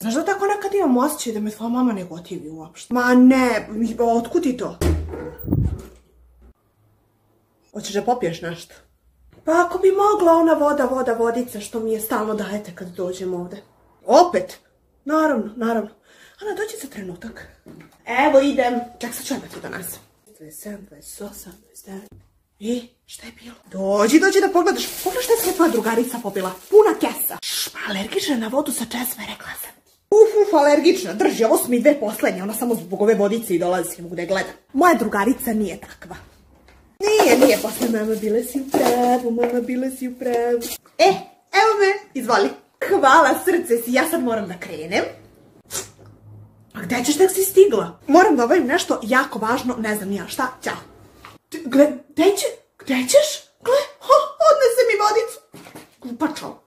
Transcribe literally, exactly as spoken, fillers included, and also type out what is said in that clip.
Znaš da tako nekad imam osjećaj da me tvoja mama ne gotivi uopšte? Ma ne, otkud ti to? Hoćeš da popiješ nešto? Pa ako bi mogla ona voda, voda, vodica što mi je stalno dajete kad dođem ovde. Opet? Naravno, naravno. Ana, dođi za trenutak. Evo idem. Ček, sad ću ja da ti donesem. dvadeset sedam, dvadeset osam, dvadeset devet. I, šta je bilo? Dođi, dođi da pogledaš. Pogledaj šta je sve tvoja drugarica popila. Puna kesa. Šš, pa alergična na vodu sa česme, rekla sam. Uf, uf, alergična. Drži, ovo su mi dve poslednje. Ona samo zbog ove vodice i dolazi, ne mogu da je gledam. Moja drugarica nije takva. Nije, nije, posle mama bile si u pravu, mama bile si u pravu. E, evo me, izvoli. Hvala srce si, ja sad moram da krenem. A gde ćeš tek si stigla? Moram da obavim nešto jako važno, ne znam ja šta, ćao. Gle, gde će, gde ćeš? Gle, odnese mi vodicu. Glupačo.